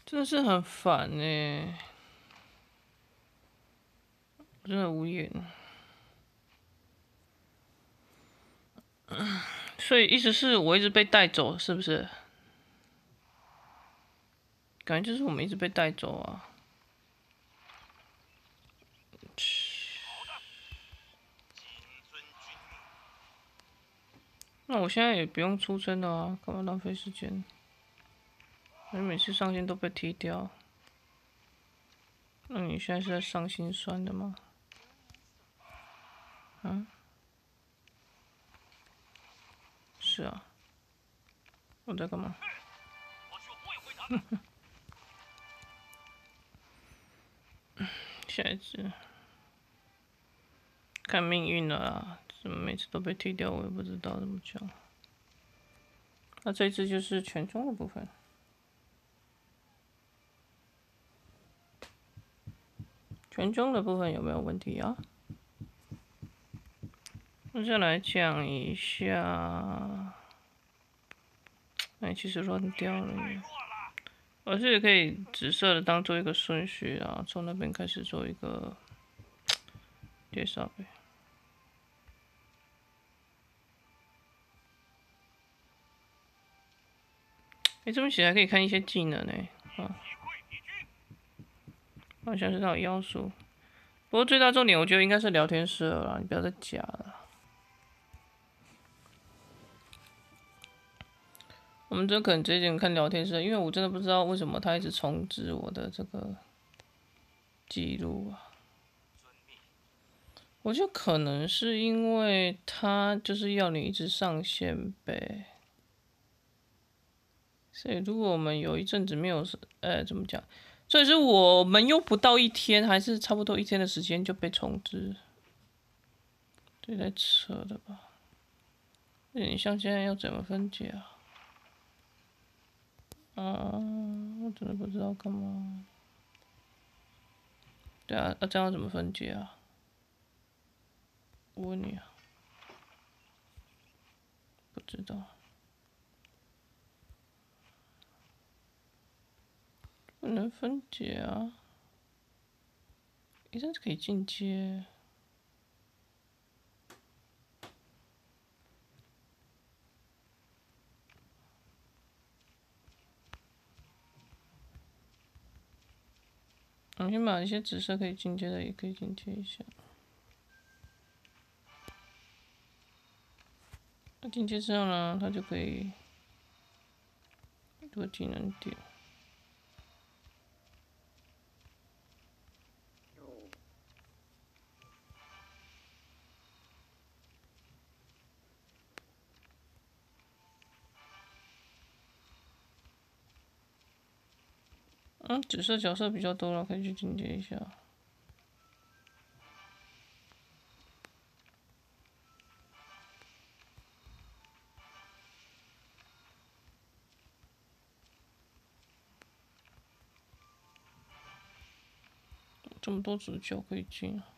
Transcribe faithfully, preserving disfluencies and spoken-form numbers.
真的是很烦呢，真的无言。所以意思是我一直被带走，是不是？感觉就是我们一直被带走啊。那我现在也不用出征了啊，干嘛浪费时间？你每次上线都被踢掉，那你现在是在上心酸的吗？嗯，是啊。我在干嘛？下一只，看命运了啊！怎么每次都被踢掉？我也不知道怎么讲。那这一只就是全中的部分。全中的部分有没有问题啊？那再来讲一下，哎，其实乱掉了耶。我是可以紫色的当做一个顺序啊，从那边开始做一个介绍呗。哎，这边写还可以看一些技能呢，啊，好像是那种要素。不过最大重点，我觉得应该是聊天室了啦，你不要再假了。我们这可能直接看聊天室，因为我真的不知道为什么他一直重置我的这个记录啊。我觉得可能是因为他就是要你一直上线呗。所以如果我们有一阵子没有，呃，怎么讲？所以是我们用不到一天，还是差不多一天的时间就被重置，这太扯了吧？那你像现在要怎么分解啊？嗯，我真的不知道干嘛。对啊，那、啊、这样怎么分解啊？我问你啊，不知道，不能分解啊。一阵子可以进阶。我先把一些紫色可以进阶的也可以进阶一下。那进阶之后呢，它就可以多技能点。嗯，紫色角色比较多了，可以去进阶一下。这么多主角可以进啊！